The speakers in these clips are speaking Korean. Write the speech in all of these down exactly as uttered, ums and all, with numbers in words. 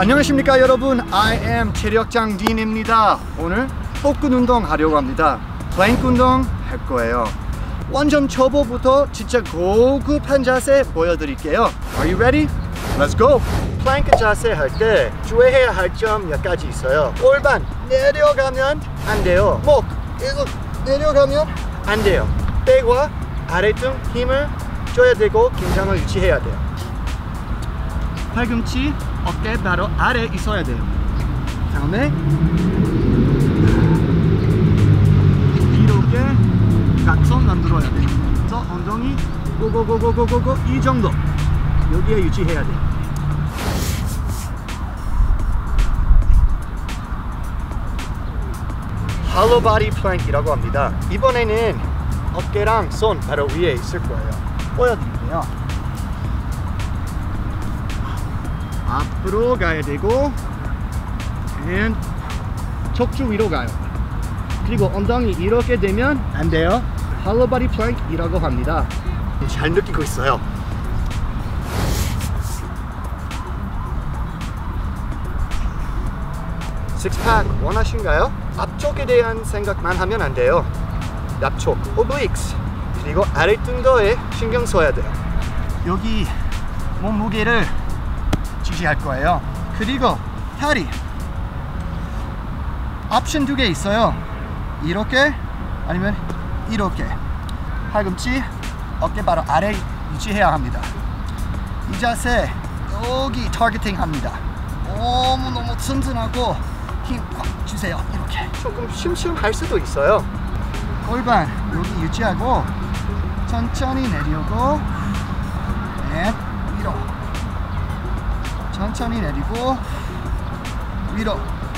안녕하십니까 여러분, I am 체력장 딘입니다. 오늘 복근 운동 하려고 합니다. 플랭크 운동 할 거예요. 완전 초보부터 진짜 고급한 자세 보여드릴게요. Are you ready? Let's go! 플랭크 자세 할 때 주의해야 할 점 몇 가지 있어요. 골반 내려가면 안 돼요. 목 계속 내려가면 안 돼요. 배와 아래등 힘을 줘야 되고 긴장을 유지해야 돼요. 팔꿈치 어깨 바로 아래 있어야 돼요. 다음에 이렇게 각선 만들어야 돼요. 그래서 엉덩이 고고고고고고고 이 정도 여기에 유지해야 돼요. 할로 바디 플랭크라고 합니다. 이번에는 어깨랑 손 바로 위에 있을 거예요. 보여드릴게요. 앞으로 가야 되고 and 척추 위로 가요. 그리고 엉덩이 이렇게 되면 안 돼요. 할로 바디 플랭크라고 합니다. 잘 느끼고 있어요. 식스팩 원하신가요? 앞쪽에 대한 생각만 하면 안 돼요. 앞쪽, 오블릭스, 그리고 아래등도에 신경 써야 돼요. 여기 몸무게를 지시할 거예요. 그리고 다리 옵션 두 개 있어요. 이렇게 아니면 이렇게. 팔꿈치 어깨 바로 아래 유지해야 합니다. 이 자세 여기 타겟팅 합니다. 너무너무 튼튼하고 힘 꽉 주세요. 이렇게 조금 심심할 수도 있어요. 골반 여기 유지하고 천천히 내려오고 네, 위로 천천히 내리고 위로.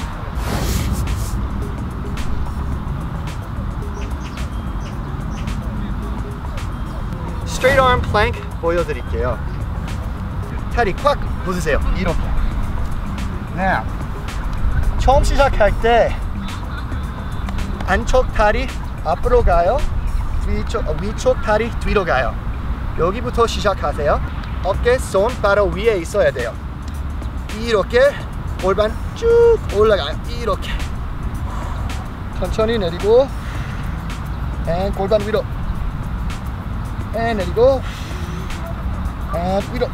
Straight arm plank 보여드릴게요. 다리 꽉 붙으세요. 이렇게. 네. 처음 시작할 때 안쪽 다리 앞으로 가요. 위쪽, 위쪽 다리 뒤로 가요. 여기부터 시작하세요. 어깨, 손 바로 위에 있어야 돼요. 이렇게 골반 쭉 올라가요. 이렇게 천천히 내리고 and 골반 위로 and 내리고 and 위로.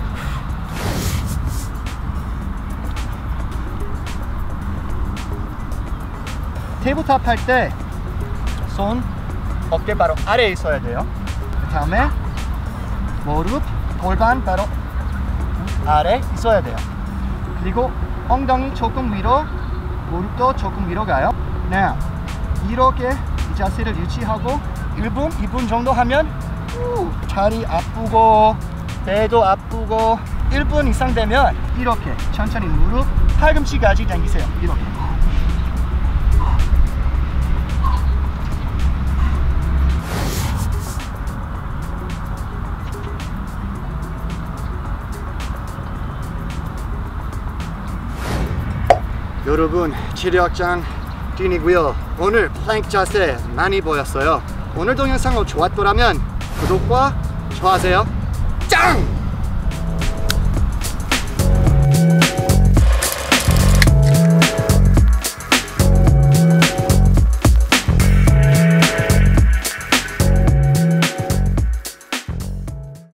테이블탑 할 때 손 어깨 바로 아래에 있어야 돼요. 그 다음에 무릎 골반 바로 아래 있어야 돼요. 그리고 엉덩이 조금 위로, 무릎도 조금 위로 가요. 네, 이렇게 이 자세를 유지하고 일 분, 이 분 정도 하면 우, 다리 아프고 배도 아프고 일 분 이상 되면 이렇게 천천히 무릎, 팔꿈치까지 당기세요. 이렇게. 여러분, 체력장 딘이고요. 오늘 플랭크 자세 많이 보였어요. 오늘 동영상 좋았더라면 구독과 좋아하세요. 짱!